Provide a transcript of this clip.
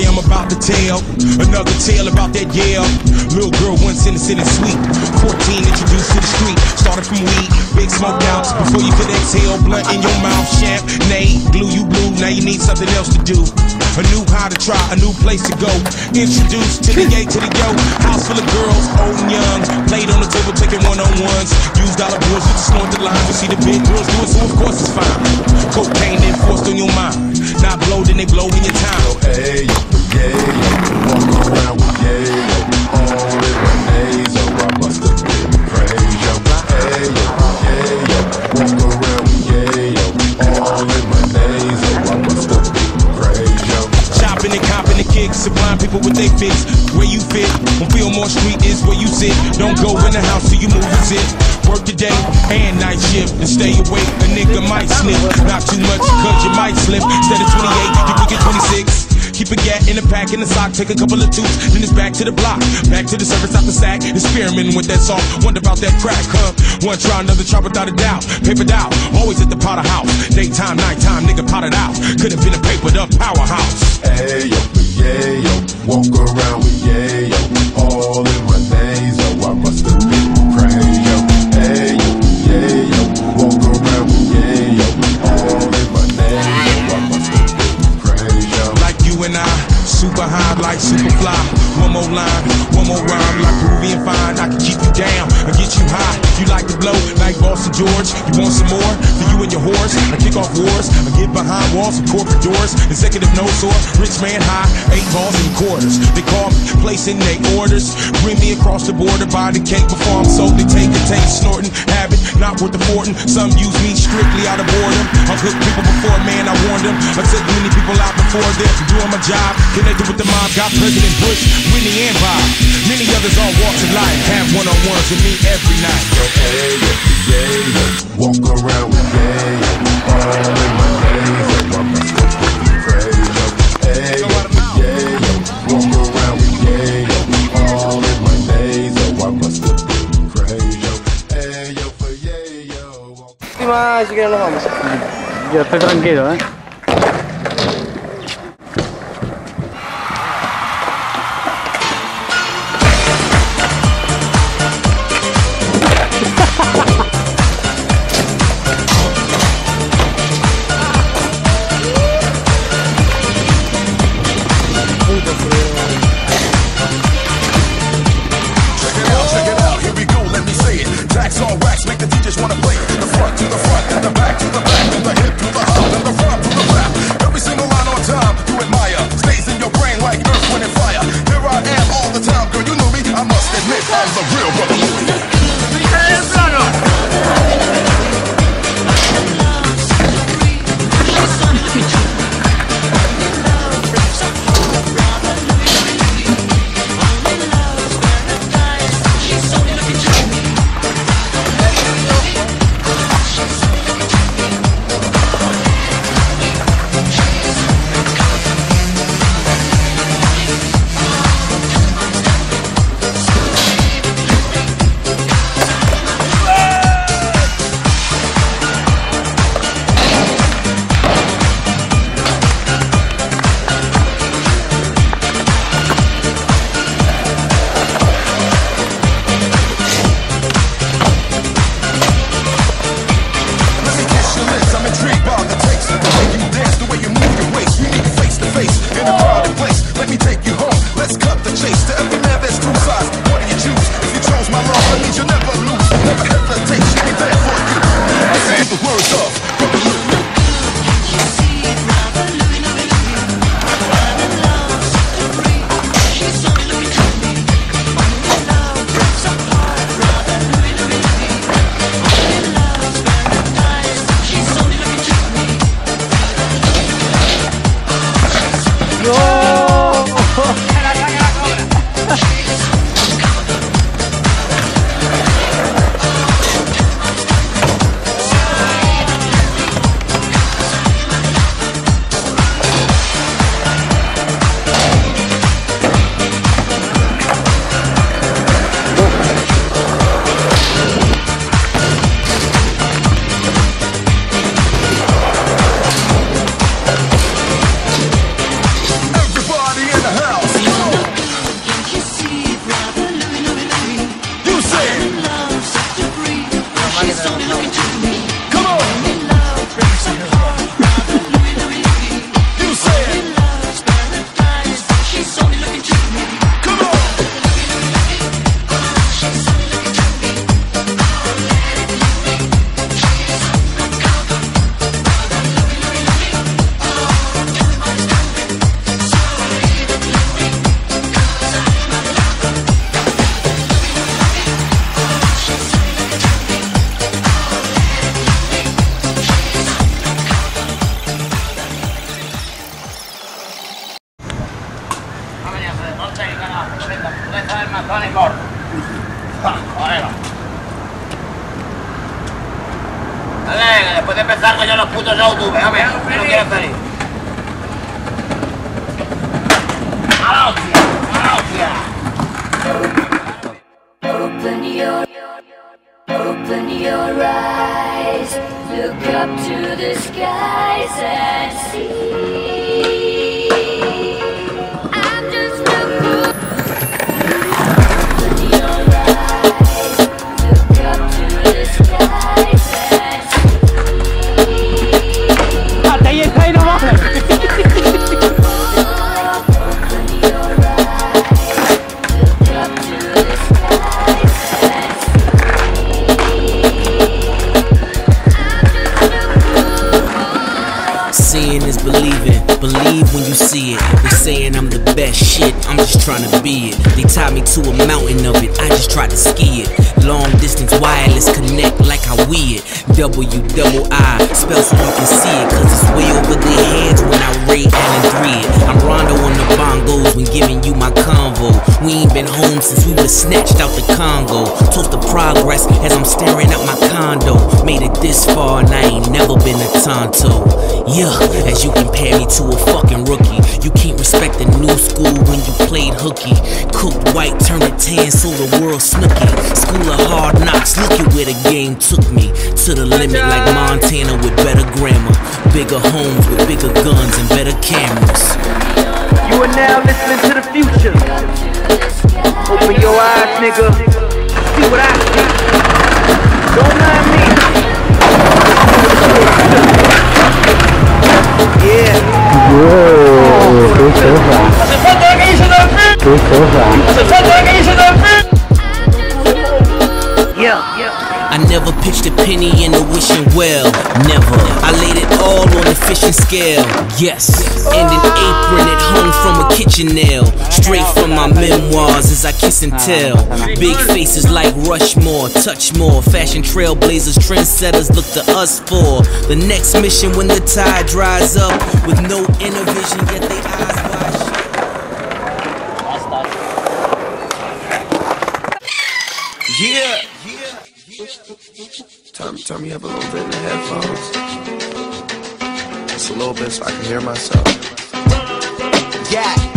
Today I'm about to tell another tale about that Yale. Little girl once innocent and sweet, 14 introduced to the street. Started from weed, big smoke outs. Before you could exhale, blunt in your mouth. Champagne, glue you blue, now you need something else to do. A new how to try, a new place to go. Introduced to the A to the yo. House full of girls, old and young. Played on the table, taking one-on-ones. Use dollar bills just to snort the lines. You see the big girls do it, so of course it's fine. Cocaine enforced on your mind. Not blow, then they blow in your time. Hey, yeah, walk around with yeah, all in my days, oh I must have been crazy. Hey, yeah, walk around with yeah, all in my days, oh I must have been crazy. Chopping and copping the kicks, supplying people with their fix. Where you fit, on Fillmore Street is where you sit. Don't go in the house till you move a zip. Work the day and night shift and stay awake. A nigga might slip, not too much cause you might slip. Instead of 28, you could get 26. Keep a gat in the pack, in the sock, take a couple of toots, then it's back to the block, back to the service out the sack, experimenting with that song, wonder about that crack, huh? One try, another try without a doubt, papered out, always at the Potter House, daytime, nighttime, nigga potted out, could've been a papered up powerhouse. Hey, yo, walk around with yeah, all in my days, oh I must have been crazy. Hey, yo, walk around with yeah, all in my days, oh I must have been crazy. Like you and I, super high like Superfly. One more line, one more rhyme, like Peruvian fine. I can keep you down and get you high. You like to blow like Boston George. You want some more for you and your horse? I kick off wars, I get behind walls and corporate doors. Executive no source, rich man high, 8 balls and quarters. They call me, placing their orders. Bring me across the border, buy the cake before I'm sold. They take a taste, snorting, habit, not worth affording. Some use me strictly out of boredom. I've hooked people before, man, I warned them. I took many people out before them, doing my job, connected with the mob. Got President Bush, Whitney, and Bob. Many others all walks of life, have one-on-ones with me every night. Hey, yeah, walk around with yeah, all in my days, oh I must have been crazy. Hey, yeah, walk around with yeah, all in my days, oh I must have been crazy. Hey, yo, for yeah, yo. Así que nos vamos. Yo estoy tranquilo, ¿eh? Check it out, here we go, let me say it. Tax all wax, make the teachers wanna play it. The front to the front, and the back to the back, and the hip to the hop, and the front. deja el mazón y corto. Ahí va. Venga, después de empezar con ya los putos YouTube, a ver, no quiero salir. ¡A la hostia! ¡A la hostia! Open your eyes, look up to the skies and see. I'm just a fool. Open your eyes, look up to the skies and see. Hasta ahí está y no más. Open your eyes, look up to the skies and see. Seeing is believing, believe when you see it. They saying I'm the best shit, I'm just trying to be it. They tied me to a mountain of it, I just tried to ski it. Long distance wireless connect like how we it. W-double-I, spell so you can see it, cause it's way over their heads when I rate and 3 it. I'm Rondo on the bongos when giving you my convo. We ain't been home since we was snatched out the Congo. Toast the progress as I'm staring out my condo. Made it this far and I ain't never been a Tonto. Yeah, as you compare me to a fucking rookie. You can't respect the new school when you played hooky. Cooked white, turned it tan, so the world snooky. School of hard knocks, look at where the game took me. To the limit like Montana with better grammar. Bigger homes with bigger guns and better cameras. You are now listening to the future. Open your eyes, nigga. See what I see. Don't mind me. Yeah. ¡Hace falta que hice la fe! ¡Hace falta que hice la fe! Yeah. I never pitched a penny in the wishing well, never. I laid it all on the fishing scale, yes. And an apron at home from a kitchen nail. Straight from my memoirs as I kiss and tell. Big faces like Rushmore, touch more. Fashion trailblazers, trendsetters look to us for the next mission when the tide dries up. With no inner vision, yet they eyes wide shut. Yeah. Turn me up a little bit in the headphones. Just a little bit so I can hear myself. Yeah.